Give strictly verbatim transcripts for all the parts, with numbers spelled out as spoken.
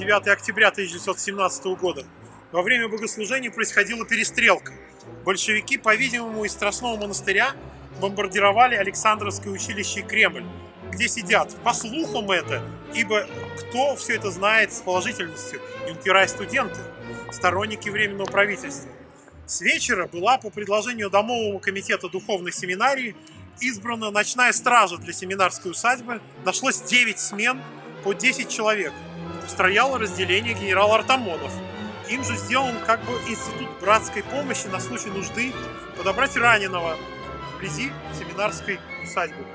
девятое октября тысяча девятьсот семнадцатого года. Во время богослужения происходила перестрелка. Большевики, по-видимому, из Страстного монастыря бомбардировали Александровское училище и Кремль, где сидят, по слухам это, ибо кто все это знает с положительностью, юнкера и студенты, сторонники Временного правительства. С вечера была по предложению Домового комитета духовной семинарии избрана ночная стража для семинарской усадьбы. Нашлось девять смен по десять человек. Устрояло разделение генерал Артамонов. Им же сделан как бы институт братской помощи на случай нужды подобрать раненого вблизи семинарской усадьбы.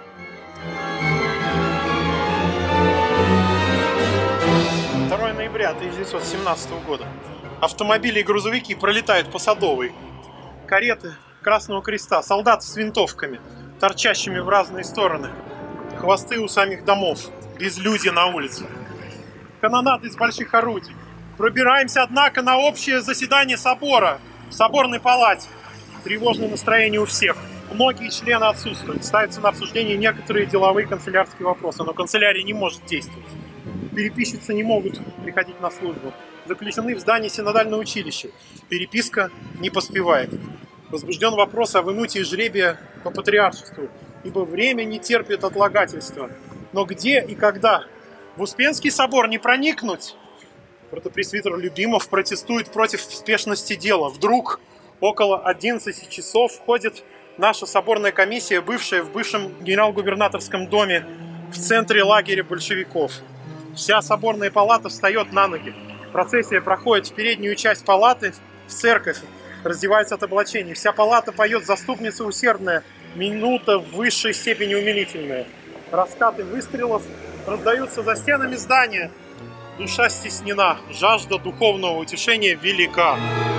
второе ноября тысяча девятьсот семнадцатого года. Автомобили и грузовики пролетают по Садовой. Кареты Красного Креста, солдаты с винтовками, торчащими в разные стороны. Хвосты у самих домов, безлюдье на улице. Канонады из больших орудий. Пробираемся, однако, на общее заседание собора в соборной палате. Тревожное настроение у всех. Многие члены отсутствуют. Ставятся на обсуждение некоторые деловые канцелярские вопросы, но канцелярия не может действовать. Переписчицы не могут приходить на службу. Заключены в здании синодального училища. Переписка не поспевает. Возбужден вопрос о вынутии жребия по патриаршеству, ибо время не терпит отлагательства. Но где и когда? В Успенский собор не проникнуть? Протопресвитер Любимов протестует против спешности дела. Вдруг около одиннадцати часов входит наша соборная комиссия, бывшая в бывшем генерал-губернаторском доме в центре лагеря большевиков. Вся соборная палата встает на ноги. Процессия проходит в переднюю часть палаты, в церковь, раздевается от облачений. Вся палата поет «Заступница усердная», минута в высшей степени умилительная. Раскаты выстрелов раздаются за стенами здания. Душа стеснена, жажда духовного утешения велика.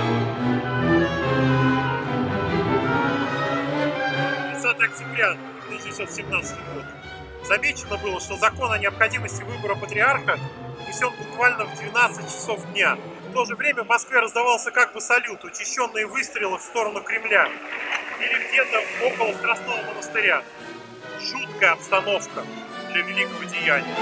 тридцатое октября тысяча девятьсот семнадцатого года. Замечено было, что закон о необходимости выбора патриарха внесен буквально в двенадцать часов дня. В то же время в Москве раздавался как бы салют, учащенные выстрелы в сторону Кремля или где-то около Страстного монастыря. Жуткая обстановка для великого деяния.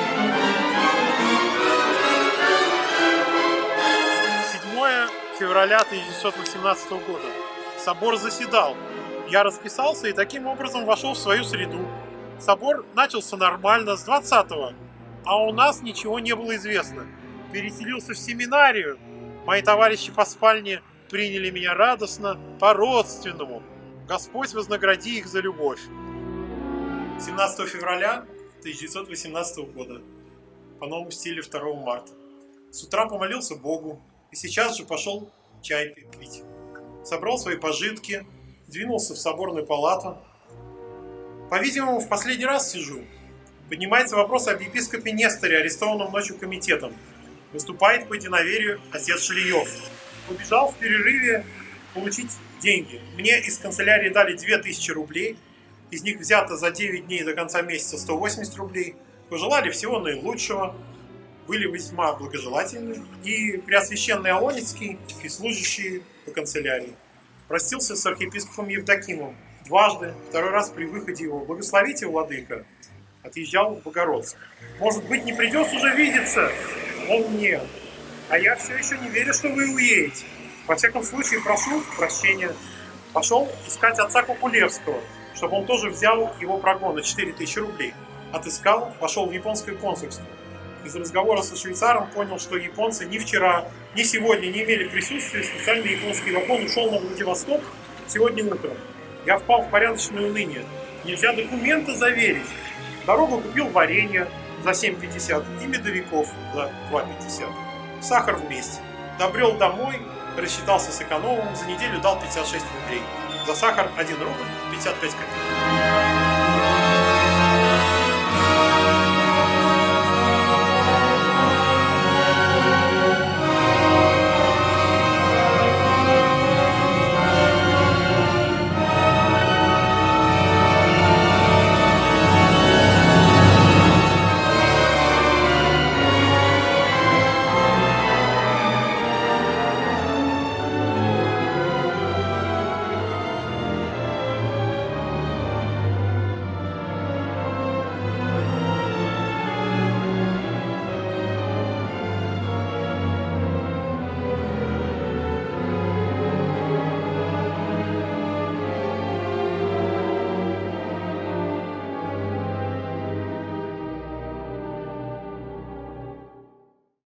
седьмое февраля тысяча девятьсот восемнадцатого года. Собор заседал. Я расписался и таким образом вошел в свою среду. Собор начался нормально с двадцатого, а у нас ничего не было известно. Переселился в семинарию. Мои товарищи по спальне приняли меня радостно, по-родственному. Господь вознагради их за любовь. семнадцатого февраля тысяча девятьсот восемнадцатого года. По новому стилю второго марта. С утра помолился Богу и сейчас же пошел чай пить. Собрал свои пожитки, двинулся в соборную палату. По-видимому, в последний раз сижу. Поднимается вопрос об епископе Несторе, арестованном ночью комитетом. Выступает по единоверию отец Шлиев. Побежал в перерыве получить деньги. Мне из канцелярии дали две тысячи рублей. Из них взято за девять дней до конца месяца сто восемьдесят рублей. Пожелали всего наилучшего. Были весьма благожелательны. И Преосвященный Алоницкий, и служащие по канцелярии. Простился с архиепископом Евдокимом. Дважды, второй раз при выходе его: «Благословите, владыка», отъезжал в Богородск. «Может быть, не придется уже видеться?» Он: «Нет. А я все еще не верю, что вы уедете. Во всяком случае, прошу прощения». Пошел искать отца Кукулевского, чтобы он тоже взял его прогон на четыре тысячи рублей. Отыскал, пошел в японское консульство. Из разговора со швейцаром понял, что японцы ни вчера, ни сегодня не имели присутствия. Специальный японский вагон ушел на Владивосток сегодня утром. Я впал в порядочное уныние. Нельзя документы заверить. Дорогу купил варенье за семь пятьдесят и медовиков за два пятьдесят. Сахар вместе. Добрел домой, рассчитался с экономом, за неделю дал пятьдесят шесть рублей. За сахар один рубль пятьдесят пять копеек.